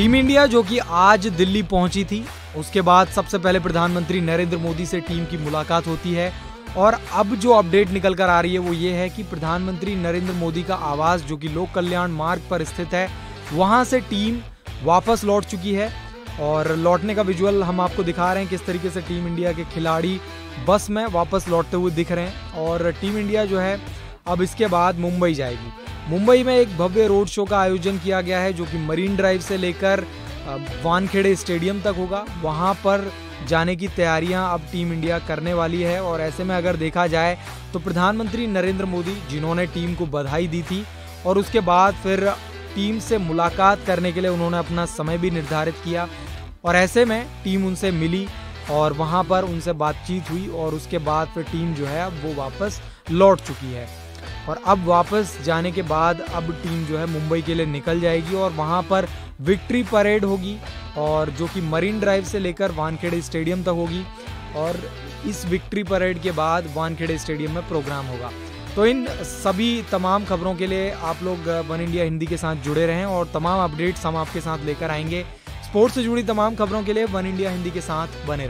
Team India जो कि आज दिल्ली पहुंची थी, उसके बाद सबसे पहले प्रधानमंत्री नरेंद्र मोदी से टीम की मुलाकात होती है और अब जो अपडेट निकल कर आ रही है वो ये है कि प्रधानमंत्री नरेंद्र मोदी का आवास जो कि लोक कल्याण मार्ग पर स्थित है, वहां से टीम वापस लौट चुकी है। और लौटने का विजुअल हम आपको दिखा रहे हैं किस तरीके से टीम इंडिया के खिलाड़ी बस में वापस लौटते हुए दिख रहे हैं। और टीम इंडिया जो है अब इसके बाद मुंबई जाएगी। मुंबई में एक भव्य रोड शो का आयोजन किया गया है जो कि मरीन ड्राइव से लेकर वानखेड़े स्टेडियम तक होगा। वहां पर जाने की तैयारियां अब टीम इंडिया करने वाली है। और ऐसे में अगर देखा जाए तो प्रधानमंत्री नरेंद्र मोदी जिन्होंने टीम को बधाई दी थी और उसके बाद फिर टीम से मुलाकात करने के लिए उन्होंने अपना समय भी निर्धारित किया और ऐसे में टीम उनसे मिली और वहां पर उनसे बातचीत हुई और उसके बाद फिर टीम जो है अब वो वापस लौट चुकी है। और अब वापस जाने के बाद अब टीम जो है मुंबई के लिए निकल जाएगी और वहां पर विक्ट्री परेड होगी और जो कि मरीन ड्राइव से लेकर वानखेड़े स्टेडियम तक होगी। और इस विक्ट्री परेड के बाद वानखेड़े स्टेडियम में प्रोग्राम होगा। तो इन सभी तमाम खबरों के लिए आप लोग वन इंडिया हिंदी के साथ जुड़े रहें और तमाम अपडेट्स हम आपके साथ लेकर आएंगे। स्पोर्ट्स से जुड़ी तमाम खबरों के लिए वन इंडिया हिंदी के साथ बने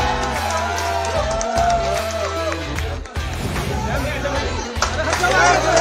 रहें।